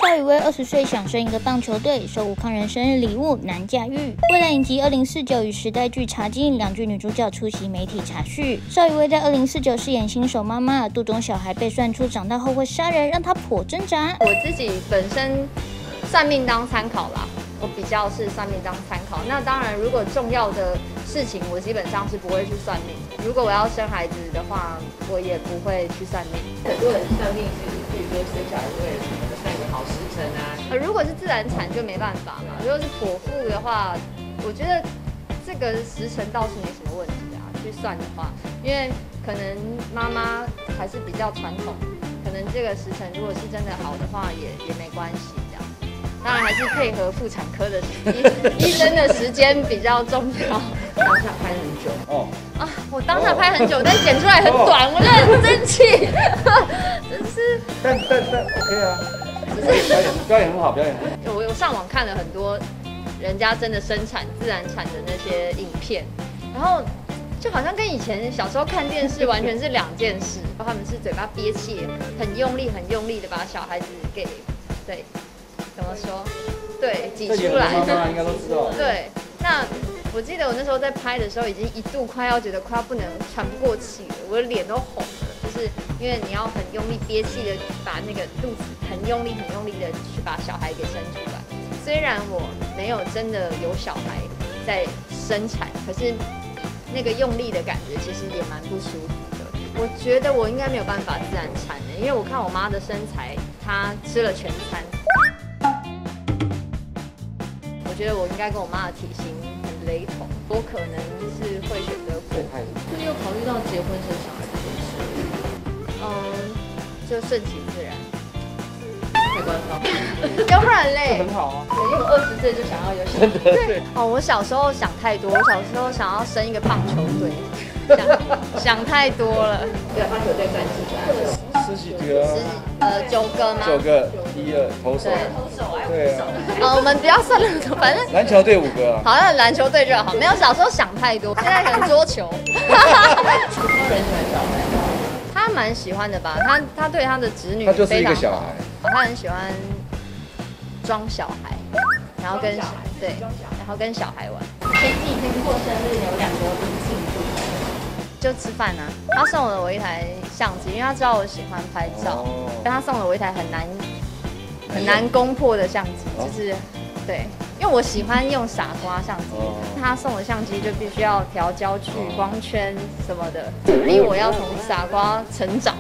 邵雨薇20岁想生一个棒球队，收吴康仁生日礼物难驾驭。未来影集2049与时代剧《茶金》两剧女主角出席媒体茶叙。邵雨薇在2049饰演新手妈妈，肚中小孩被算出长大后会杀人，让她颇挣扎。 我自己本身算命当参考啦，我比较是算命当参考。那当然，如果重要的事情，我基本上是不会去算命。如果我要生孩子的话，我也不会去算命。 很多人算命是，比如说生小孩为了什么算个好时辰啊。 如果是自然产就没办法嘛。如果是剖腹的话，我觉得这个时辰倒是没什么问题啊。去算的话，因为可能妈妈还是比较传统，可能这个时辰如果是真的好的话，也没关系这样。当然还是配合妇产科的医生的时间比较重要。 当下拍很久哦啊，我当下拍很久，但剪出来很短，我就很生气，真是。 但 OK 啊，表演很好，表演很好。 我上网看了很多人家真的生产自然产的那些影片，然后就好像跟以前小时候看电视完全是两件事。他们是嘴巴憋气，很用力的把小孩子给对。怎么说？对，挤出来。 妈妈应该都知道。 对，那我记得我那时候在拍的时候，已经一度觉得快要不能喘不过气了，我的脸都红了，就是因为你要很用力憋气的把那个肚子很用力的去把小孩给生出来。虽然我没有真的有小孩在生产，可是那个用力的感觉其实也蛮不舒服的。我觉得我应该没有办法自然产的，因为我看我妈的身材，她吃了全餐。我觉得我应该跟我妈的体型很雷同，我可能是会选择剖腹。 是有考虑到结婚生小孩这件事？ 就顺其自然。 太官方， 要不然嘞？ 很好啊。 因为我20岁就想要有小孩。对。哦，我小时候想太多，我小时候想要生一个棒球队，想太多了。 对，棒球队算几个 ？10几个 ？9个吗 ？9个，1、2投手。对啊。 我们不要算了，反正篮球队5个啊。 好像篮球队就好，没有小时候想太多，现在可能桌球。他蛮喜欢的吧？他对他的侄女非常好。 他就是一个小孩。 他很喜欢装小孩，然后跟对，然后跟小孩玩。 前几天过生日有2个庆祝， 就吃饭啊。他送了我一台相机，因为他知道我喜欢拍照，但他送了我一台很难攻破的相机，就是对，因为我喜欢用傻瓜相机，他送的相机就必须要调焦距、光圈什么的，逼我要从傻瓜成长。